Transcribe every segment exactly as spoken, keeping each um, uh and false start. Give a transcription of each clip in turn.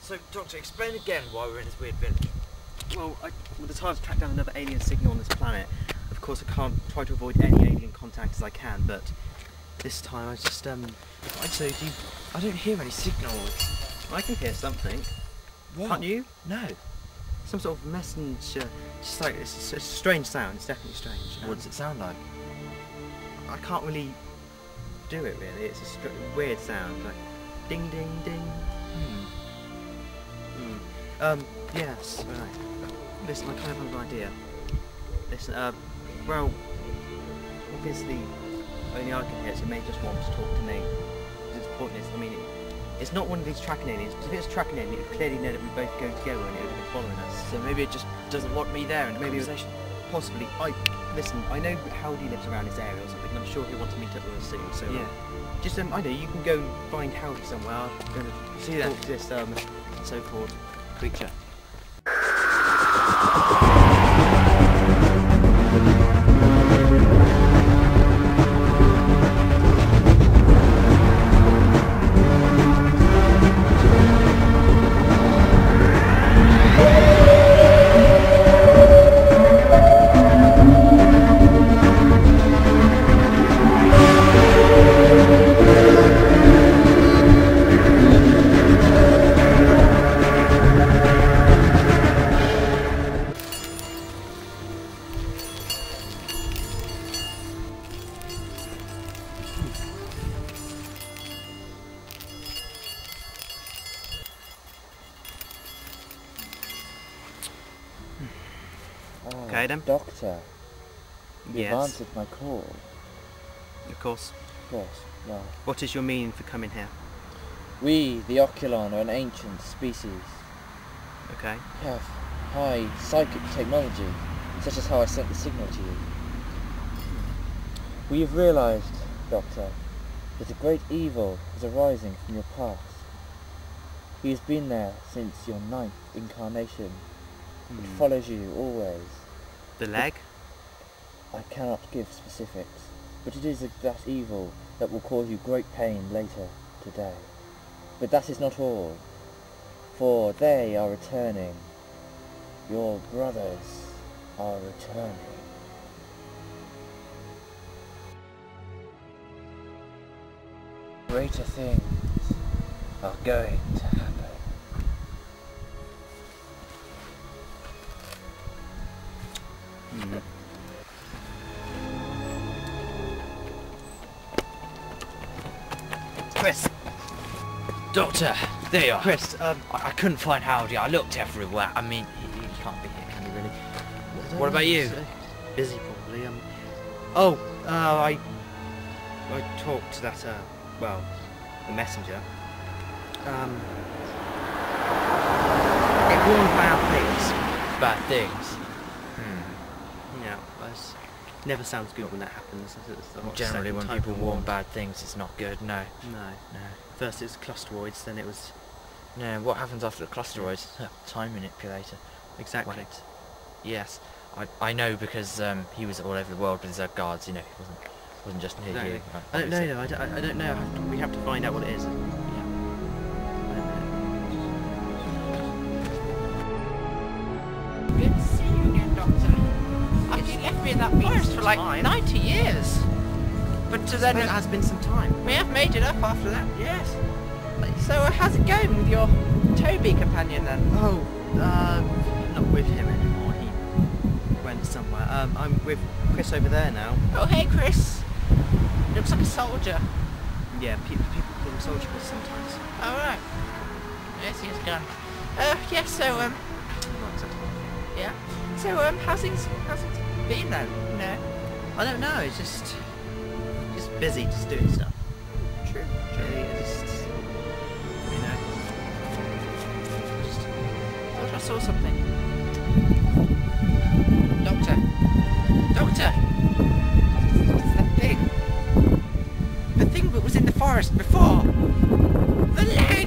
So, Doctor, explain again why we're in this weird village. Well, I, well, the time to track down another alien signal on this planet. Of course, I can't try to avoid any alien contact as I can, but this time I just, um... Right, so do you, I don't hear any signals. I can hear something. What? Can't you? No. Some sort of messenger. Just like, it's a, it's a strange sound. It's definitely strange. Um, What does it sound like? I can't really do it, really. It's a str weird sound. Like, ding, ding, ding. Hmm. Hmm. Um, yes, right. Listen, I kind of have an idea. Listen, uh, well, obviously, only I can hear it, so it may just want to talk to me. It's pointless. I mean, it, it's not one of these tracking aliens, because if it's a tracking alien, it would clearly know that we both go together and it would have been following us. So maybe it just doesn't want me there in the Maybe it- conversation. Possibly. I listen. I know Howdy lives around this area or something, and I'm sure he'll want to meet up with us soon. So Yeah. um, just um, I know you can go and find Howdy somewhere. I'm going to See that? talk to this um, so-called creature. Oh, Okay, then. Doctor, you've Yes. answered my call. Of course. Of course, well, What is your meaning for coming here? we, the Oculon, are an ancient species. Okay. We have high psychic technology, such as how I sent the signal to you. We have realised, Doctor, that a great evil is arising from your past. He has been there since your ninth incarnation. It Hmm. follows you always. The leg? I cannot give specifics, but it is that evil that will cause you great pain later today. But that is not all, for they are returning. Your brothers are returning. Greater things are going to happen. Hmm. Chris! Doctor! There you are! Chris, um, I, I couldn't find Howdy. I looked everywhere. I mean, he, he can't be here, can he really? What about you? Busy, probably. Um. Oh, uh, I, I talked to that. Uh, well, the messenger. Um. It warned bad things. Bad things. Hmm. Yeah, that's, never sounds good when that happens. It's, it's the hot Generally, second when time people to warn bad things, it's not good. No. No. No. First it was clusteroids, then it was No, what happens after the clusteroids? Time manipulator. exactly. Wait. Yes, I I know because um, he was all over the world with his uh, guards. You know, he wasn't wasn't just near Exactly. you. I don't know. obviously. No, I don't, I don't know. I have to, we have to find out what it is. Yeah. I don't know. Good to see you again, Doctor. Uh, you left me in that forest for like time. ninety years. But to then It has been some time. we have made it up after that. Yes. So uh, how's it going with your Toby companion then? Oh, uh, I'm not with him anymore. He went somewhere. Um, I'm with Chris over there now. Oh hey Chris. Looks like a soldier. Yeah, people people call him Soldier Chris sometimes. All right. Yes, he has a gun. Uh, yes. So um, Right, so- yeah. So um, how's things how's things been then? No. I don't know. It's just just busy, just doing stuff. True. Really, it's just you know. Just, Thought I saw something. Doctor. Doctor. What's that thing? The thing that was in the forest before. The leg.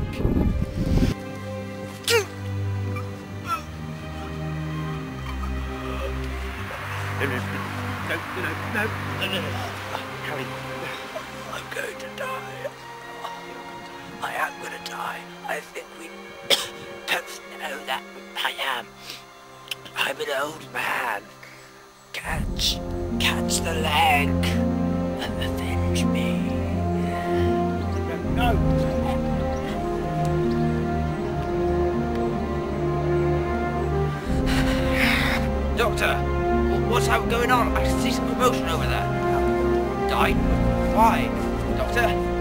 no, no, no, no, no, no, no. Harry. I'm going to die. I am going to die. I think we I'm an old man. Catch, catch the leg and avenge me. No! Doctor, wh- what's out going on? I can see some commotion over there. Died? Why? Doctor?